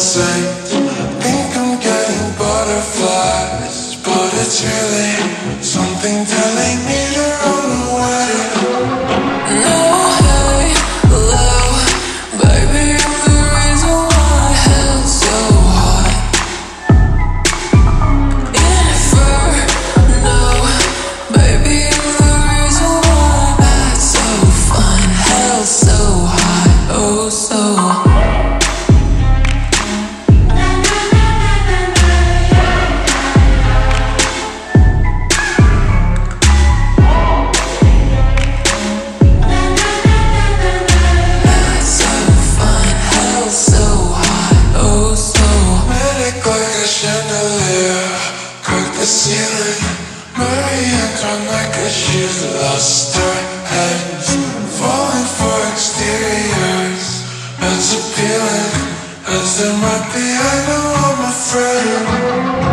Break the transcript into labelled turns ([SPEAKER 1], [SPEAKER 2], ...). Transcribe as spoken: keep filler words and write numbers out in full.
[SPEAKER 1] saint. Think I'm getting butterflies, but it's really something telling me to run away.
[SPEAKER 2] No, hey, low, baby, you're the reason why hell's so hot. Inferno, baby, you're the reason why that's so fun. Hell's so hot, oh so hot.
[SPEAKER 1] The ceiling, Marianne gone like a she's lost her head. Falling for exteriors, as appealing as there might be. I know I'm afraid.